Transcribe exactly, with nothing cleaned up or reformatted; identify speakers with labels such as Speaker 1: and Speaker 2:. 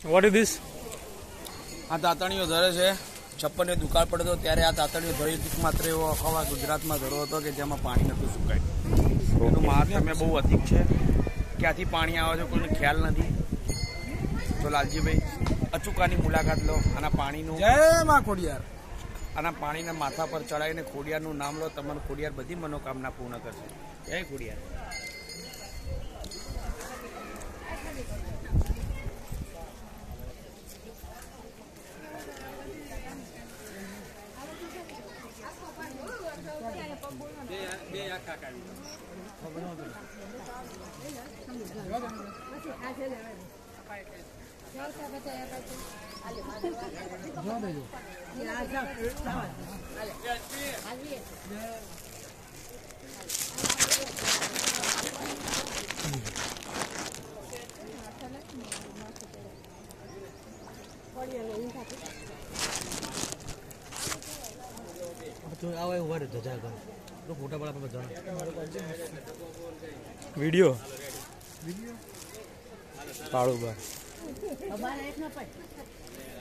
Speaker 1: What is this?
Speaker 2: આ તાતણીઓ ધરે છે. છપ્પન એ દુકાળ પડતો ત્યારે આ તાતણીઓ ધરી માત્ર એવો અખવા ગુજરાતમાં ધરો હતો કે જેમાં પાણી નતું સુકાય. એનું મહાત્મ્ય બહુ અધિક છે. ક્યાંથી પાણી આવે છે કોઈને ખ્યાલ નથી. તો લાલજીભાઈ અચૂકાની મુલાકાત લો. આના પાણીનું
Speaker 3: જય માં ખોડિયાર.
Speaker 2: આના પાણીના માથા પર ચડાવીને ખોડિયારનું નામ લો. તમને ખોડિયાર બધી મનોકામના પૂર્ણ કરશે. જય ખોડિયાર.
Speaker 1: વિડીયો કાળું બાર